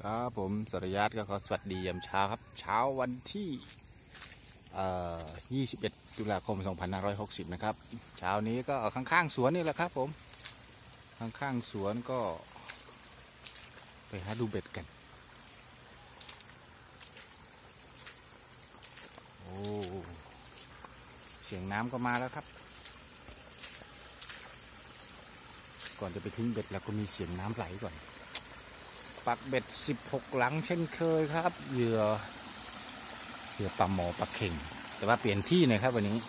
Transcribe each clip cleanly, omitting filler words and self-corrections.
ครับผมสรยัตก็ขอสวัสดียามเช้าครับเช้าวันที่21 ตุลาคม 2560นะครับเช้านี้ก็ข้างๆสวนนี่แหละครับผมข้างๆสวนก็ไปหาดูเบ็ดกันโอ้เสียงน้ำก็มาแล้วครับก่อนจะไปทิ้งเบ็ดแล้วก็มีเสียงน้ำไหลก่อนปักเบ็ด16หลังเช่นเคยครับเหยื่อปลาหมอปลาเข่งแต่ว่าเปลี่ยนที่หน่อยครับวันนี้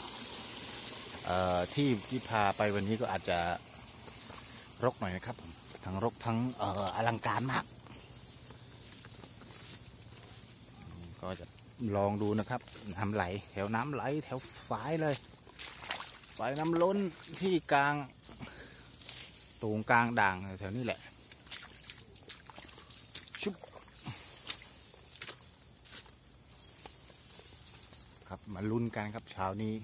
ที่พาไปวันนี้ก็อาจจะรกหน่อยนะครับทั้งรกทั้งอลังการมากก็จะลองดูนะครับน้ำไหลแถวน้ำไหลแถวฝายเลยฝายน้ำล้นที่กลางตรงกลางด่างแถวนี้แหละชุบครับมาลุ้นกันครับเช้านี้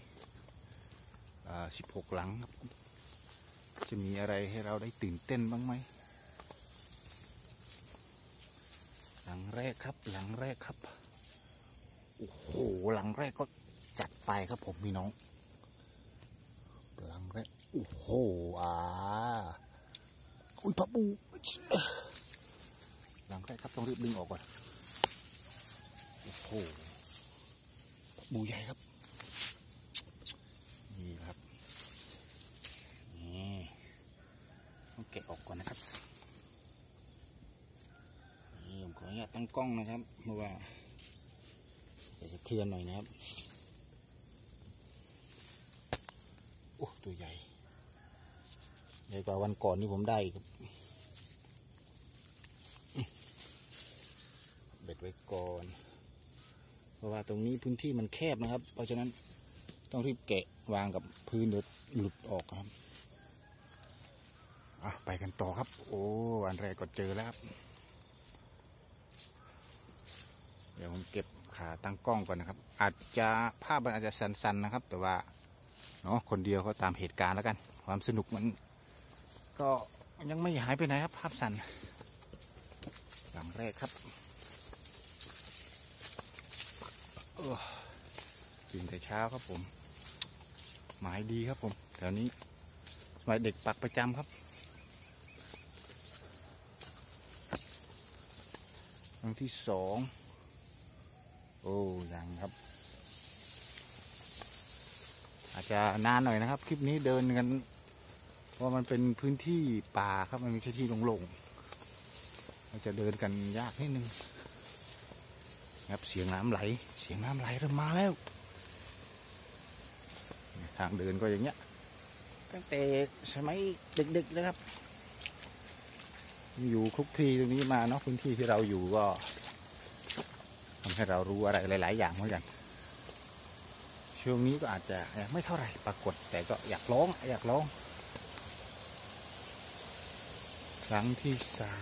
16หลังครับจะมีอะไรให้เราได้ตื่นเต้นบ้างไหมหลังแรกครับหลังแรกครับโอ้โหหลังแรกก็จัดไปครับผมพี่น้องหลังแรกโอ้โหอุ้ยปลาบูหลังแรกครับต้องรีบดึงออกก่อนโอ้โหปลาบูใหญ่ครับนี่ครับนี่ต้องแกะออกก่อนนะครับนี่ผมขออนุญาตตั้งกล้องนะครับเพราะว่าจะสะเทือนหน่อยนะครับโอ้ตัวใหญ่ใหญ่กว่าวันก่อนที่ผมได้ครับเบ็ดไว้ก่อนเพราะว่าตรงนี้พื้นที่มันแคบนะครับเพราะฉะนั้นต้องรีบแกะวางกับพื้นเดี๋ยวหลุดออกครับไปกันต่อครับโอ้อันแรกก็เจอแล้วครับเดี๋ยวผมเก็บขาตั้งกล้องก่อนนะครับอาจจะภาพมันอาจจะสั้นๆนะครับแต่ว่าเนาะคนเดียวก็ตามเหตุการณ์แล้วกันความสนุกมันก็ยังไม่หายไปไหนครับภาพสั้นหลังแรกครับตื่นแต่เช้าครับผมหมายดีครับผมแถวนี้สมัยเด็กปักประจำครับครั้งที่2โอ้ยังครับอาจจะนานหน่อยนะครับคลิปนี้เดินกันเพราะมันเป็นพื้นที่ป่าครับมันไม่ใช่ที่โล่งๆเราจะเดินกันยากนิดนึงครับเสียงน้ำไหลเริ่มมาแล้วทางเดินก็อย่างเงี้ยตั้งแต่สมัยเด็กๆนะครับอยู่คลุกคลีตรงนี้มาเนาะพื้นที่ที่เราอยู่ก็ทำให้เรารู้อะไรหลายๆอย่างเหมือนกันช่วงนี้ก็อาจจะไม่เท่าไหร่ปรากฏแต่ก็อยากลองครั้งที่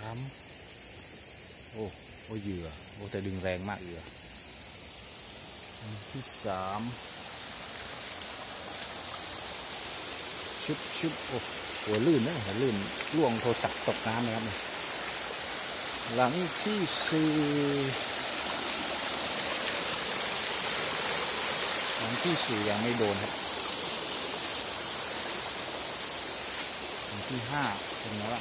3โอ้เหยื่อโอ้แต่ดึงแรงมากเหยื่อครั้งที่3ชุบโอ้หัวลื่นนะลื่นล่วงโทรศัพท์ตกน้ำนะครับหลังที่4ยังไม่โดนครับหลังที่5เป็นไงวะ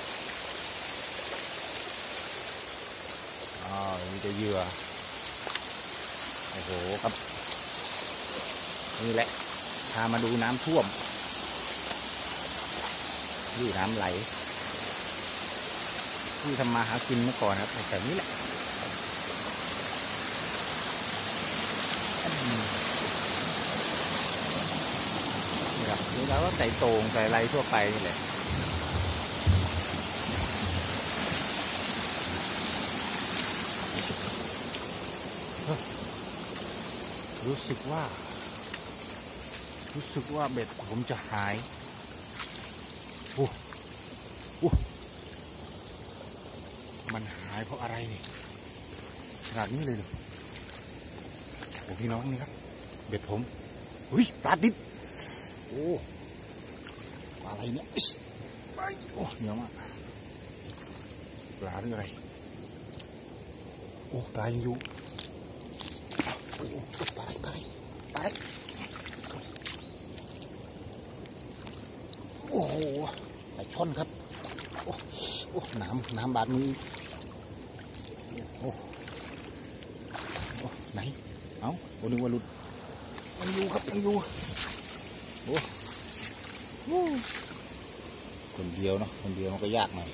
มีแต่เหยื่อโอ้โหครับนี่แหละพามาดูน้ำท่วมดูน้ำไหลที่ทำมาหากินเมื่อก่อนครับแต่นี้แหละนี่ครับนี่เราก็ใส่โต่งใส่ไรทั่วไปนี่แหละรู้สึกว่าเบ็ดผมจะหายมันหายเพราะอะไรนี่ขนาดนี้เลยเหรอโอ้พี่น้องนี่ครับเบ็ดผมปลาติดโอ้ปลาอะไรเนี่ยโอ้เหนียวมากปลาหรืออะไรโอ้ปลายังอยู่โอ้ปลาโอ้โหปลาช่อนครับโอ้น้ำบาดมือโอ้ไหนเอาโอ้นึกว่าหลุดยังอยู่ครับยังอยู่โอ้คนเดียวเนาะคนเดียวมันก็ยากหน่อย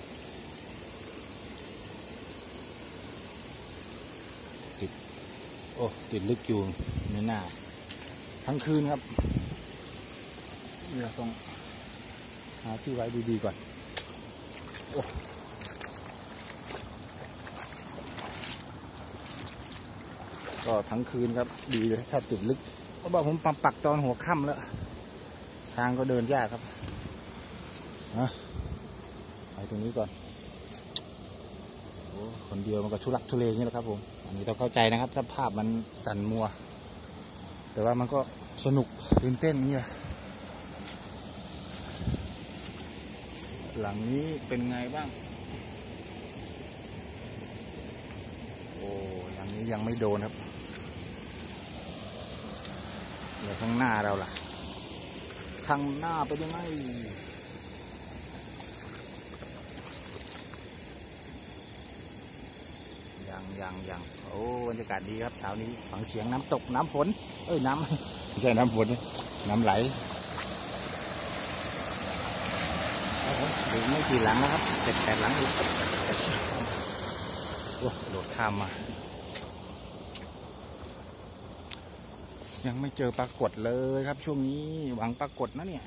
ติดลึกอยู่ในหน้าทั้งคืนครับเราต้องหาที่ไว้ดีๆก่อนก็ทั้งคืนครับดีเลยถ้าติดลึกเพราะว่าผมปักตอนหัวค่ำแล้วทางก็เดินยากครับไปตรงนี้ก่อนคนเดียวมันก็ทุลักทุเลอย่างนี้แหละครับผมอันนี้ต้องเข้าใจนะครับถ้าภาพมันสั่นมัวแต่ว่ามันก็สนุกตื่นเต้นเนี่ยหลังนี้เป็นไงบ้างโอ้หลังนี้ยังไม่โดนครับเดี๋ยวข้างหน้าเราล่ะข้างหน้าเป็นยังไงยังโอ้บรรยากาศดีครับเช้านี้ฟังเสียงน้ำตกน้ำฝนน้ำไม่ใช่น้ำฝนน้ำไหลดูไม่กี่หลังนะครับ7-8 หลังอีกโอ้โดดข้ามมายังไม่เจอปรากฏเลยครับช่วงนี้หวังปรากฏนะเนี่ย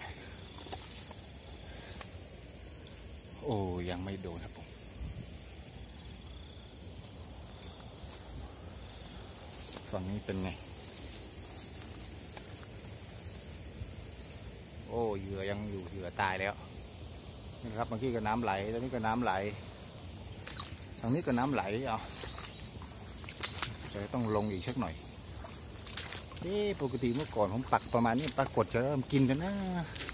โอ้ยังไม่โดนครับผมฝั่งนี้เป็นไงโอ้เหยื่อยังอยู่เหยื่อตายแล้วนี่ครับเมื่อกี้ก็น้ำไหลตอนนี้ก็น้ำไหลทางนี้ก็น้ำไหลจะต้องลงอีกสักหน่อยปกติเมื่อก่อนผมปักประมาณนี้ปรากฏจะเริ่มกินกันนะ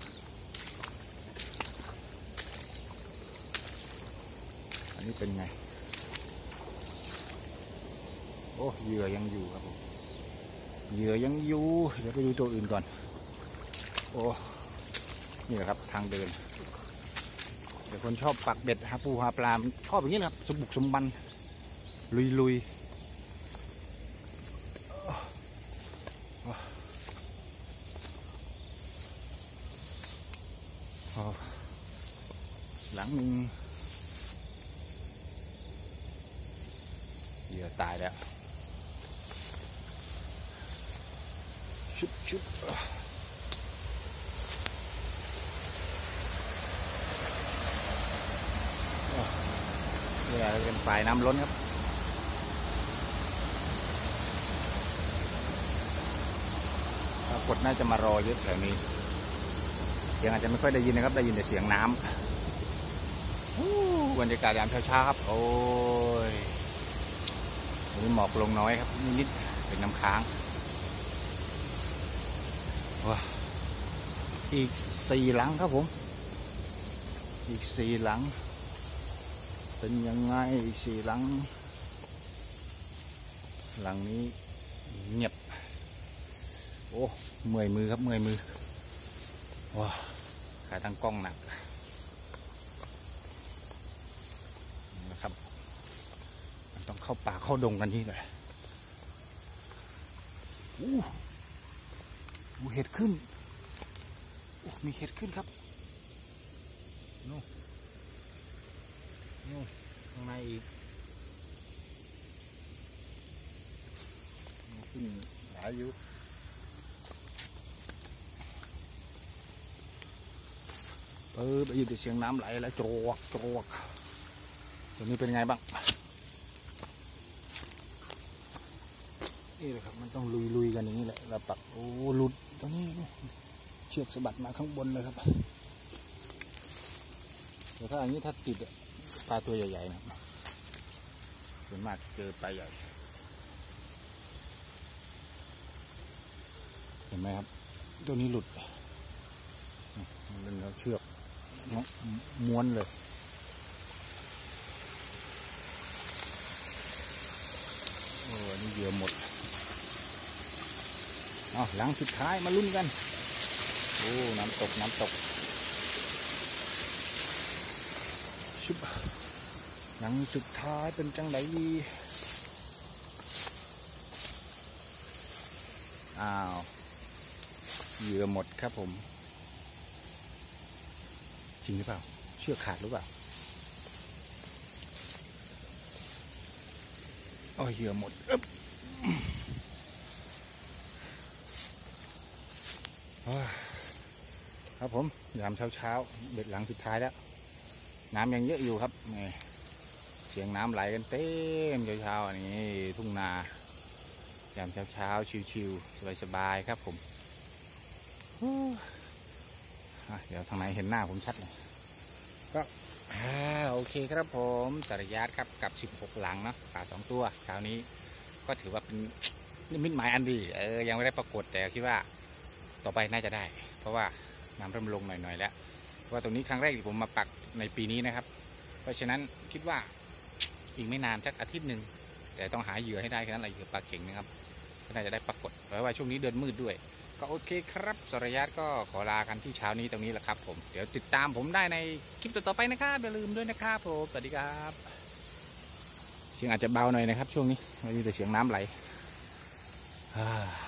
อันนี้เป็นไงโอ้เหยื่อยังอยู่ครับผมเหยื่อยังอยู่เดี๋ยวไปดูตัวอื่นก่อนโอ้นี่แหละครับทางเดินเดี๋ยวคนชอบปักเบ็ดหาปูหาปลาชอบอย่างนี้แหละครับสมบุกสมบันลุยหลังหนึ่งเหยื่อตายแล้วชุบนี่เป็นฝ่ายน้ำล้นครับปรากฏน่าจะมารอเยอะแถวนี้เสียงอาจจะไม่ค่อยได้ยินนะครับได้ยินแต่เสียงน้ำบรรยากาศยามเช้าครับโอ้ยวันนี้หมอกลงน้อยครับนิดๆเป็นน้ำค้างว้าอีก4 หลังครับผมอีก4 หลังเป็นยังไงอีก4 หลังหลังนี้เงียบโอ้เมื่อยมือครับเมื่อยมือว้าขาตั้งกล้องหนักนะครับมันต้องเข้าป่าเข้าดงกันนี่เลยเห็ดขึ้นมีเห็ดขึ้นครับนู่นข้างในอีกขึ้นหลายอยู่ได้ยินเสียงน้ำไหลแล้วโจกตัวนี้เป็นไงบ้างนี่เลยครับมันต้องลุยกันอย่างนี้แหละเราปักโอ้หลุดตรงนี้เชือกสะบัดมาข้างบนเลยครับแต่ถ้าอย่างนี้ถ้าติดปลาตัวใหญ่ๆนะส่วนมากเจอปลาใหญ่เห็นไหมครับตัวนี้หลุดมันเป็นเชือกม้วนเลยเหยื่อหมดเอาหลังสุดท้ายมาลุ้นกันโอ้น้ำตกชุบหลังสุดท้ายเป็นจังไรอ้าวเหยื่อหมดครับผมจริงหรือเปล่าเชือกขาดหรือเปล่าโอ้เหยื่อหมดครับผมยามเช้าเบ็ดหลังสุดท้ายแล้วน้ำยังเยอะอยู่ครับนี่เสียงน้ำไหลกันเต็มเช้าอันนี้ทุ่งนายามเช้าชิวๆสบายๆครับผมเดี๋ยวทางไหนเห็นหน้าผมชัดเลยก็โอเคครับผมสารยัดครับกับ16หลังเนาะปลา2ตัวเช้านี้ก็ถือว่าเป็นนิมิตหมายอันดียังไม่ได้ปรากฏแต่คิดว่าต่อไปน่าจะได้เพราะว่าน้ำเริ่มลงหน่อยแล้วเพราะว่าตรงนี้ครั้งแรกที่ผมมาปักในปีนี้นะครับเพราะฉะนั้นคิดว่าอีกไม่นานสักอาทิตย์หนึ่งแต่ต้องหาเหยื่อให้ได้แค่นั้นแหละเหยื่อปลาเข็งนะครับก็น่าจะได้ปรากฏเพราะว่าช่วงนี้เดินมืดด้วยก็โอเคครับสรยัตก็ขอลากันที่เช้านี้ตรงนี้แหละครับผมเดี๋ยวติดตามผมได้ในคลิปต่อๆไปนะครับอย่าลืมด้วยนะครับผมสวัสดีครับเสียงอาจจะเบาหน่อยนะครับช่วงนี้ไม่มีแต่เสียงน้ำไหล